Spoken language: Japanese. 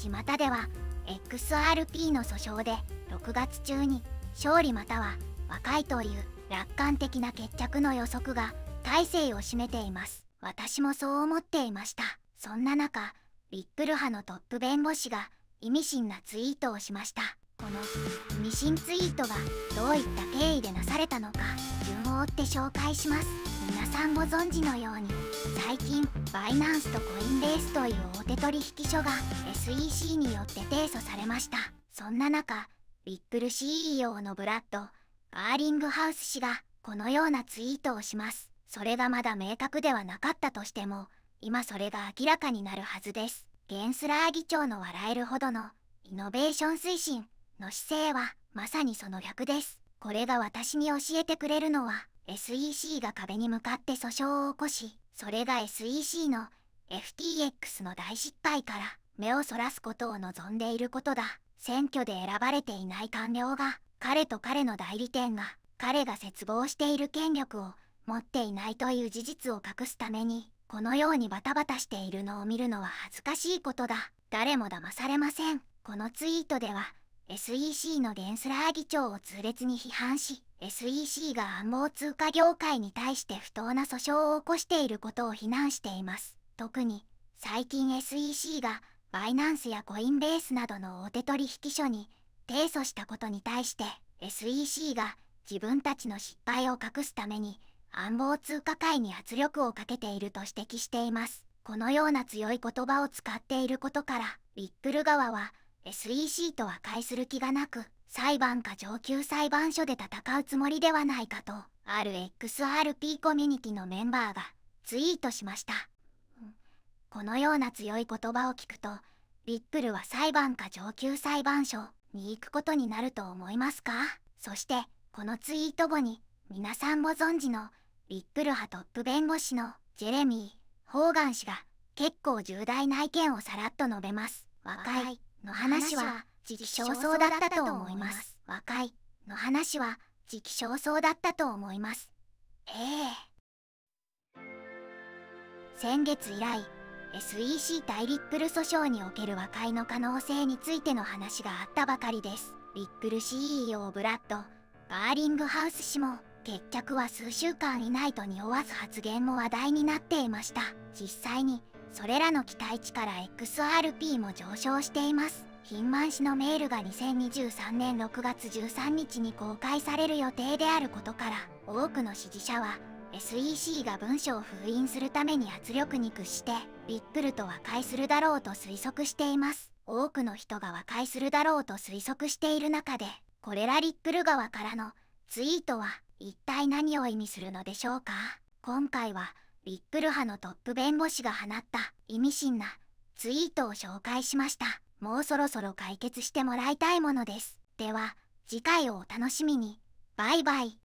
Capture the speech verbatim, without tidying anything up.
巷では エックスアールピー の訴訟でろくがつ中に勝利または和解という楽観的な決着の予測が大勢を占めています。私もそう思っていました。そんな中、リップル派のトップ弁護士が意味深なツイートをしました。この意味深ツイートがどういった経緯でなされたのか、順を追って紹介します。皆さんご存知のように、最近バイナンスとコインベースという大手取引所が エスイーシー によって提訴されました。そんな中、リップル シーイーオー のブラッド・バーリングハウス氏がこのようなツイートをします。それがまだ明確ではなかったとしても、今それが明らかになるはずです。ゲンスラー議長の笑えるほどのイノベーション推進の姿勢はまさにその逆です。これが私に教えてくれるのは、 エスイーシー が壁に向かって訴訟を起こし、それが エスイーシー の エフティーエックス の大失敗から目をそらすことを望んでいることだ。選挙で選ばれていない官僚が、彼と彼の代理店が彼が切望している権力を持っていないという事実を隠すために、このようにバタバタしているのを見るのは恥ずかしいことだ。誰も騙されません。このツイートでは エスイーシー のゲンスラー議長を痛烈に批判し、 エスイーシー が暗号通貨業界に対して不当な訴訟を起こしていることを非難しています。特に最近 エスイーシー がバイナンスやコインベースなどの大手取引所に提訴したことに対して、 エスイーシー が自分たちの失敗を隠すために暗号通貨界に圧力をかけていると指摘しています。このような強い言葉を使っていることから、リップル側は エスイーシー と和解する気がなく、裁判か上級裁判所で戦うつもりではないかと、ある エックスアールピー コミュニティのメンバーがツイートしました。このような強い言葉を聞くと、リップルは裁判か上級裁判所に行くことになると思いますか？そしてこのツイート後に、皆さんご存知のリップル派トップ弁護士のジェレミー・ホーガン氏が結構重大な意見をさらっと述べます。和解の話は時期尚早だったと思います。和解の話は時期尚早だったと思います。ええ。先月以来、エスイーシー 対リップル訴訟における和解の可能性についての話があったばかりです。リップル シーイーオー ブラッド・バーリングハウス氏も決着は数週間以内と匂わす発言も話題になっていました。実際にそれらの期待値から エックスアールピー も上昇しています。ヒンマン氏のメールがにせんにじゅうさんねんろくがつじゅうさんにちに公開される予定であることから、多くの支持者は エスイーシー が文書を封印するために圧力に屈してリップルと和解するだろうと推測しています。多くの人が和解するだろうと推測している中で、これらリップル側からのツイートは一体何を意味するのでしょうか？今回はリップル派のトップ弁護士が放った意味深なツイートを紹介しました。もうそろそろ解決してもらいたいものです。では次回をお楽しみに。バイバイ。